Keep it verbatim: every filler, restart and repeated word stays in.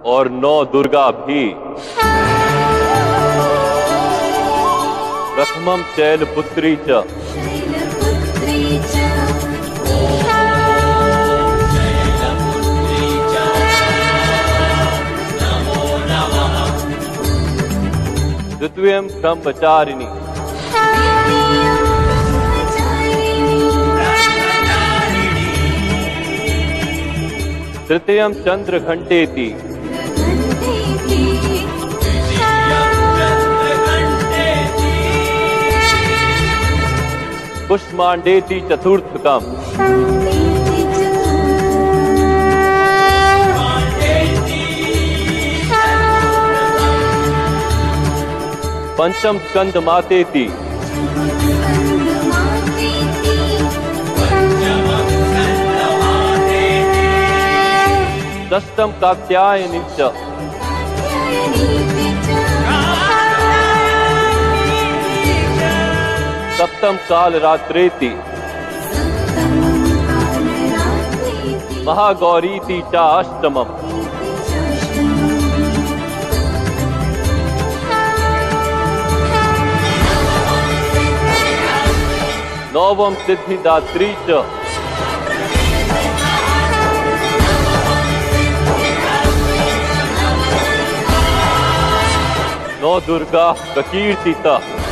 और नौ दुर्गा भी। प्रथमं शैलपुत्री च द्वितीयं ब्रह्मचारिणी तृतीयं चंद्रघंटेति कुष्मांडेति चतुर्थकम् पंचम स्कंदमातेति षष्ठम कात्यायनी च सप्तम कालरात्रेति महागौरीति च अष्टमम् नवम सिद्धिदात्री च नौ दुर्गा प्रकीर्तिता।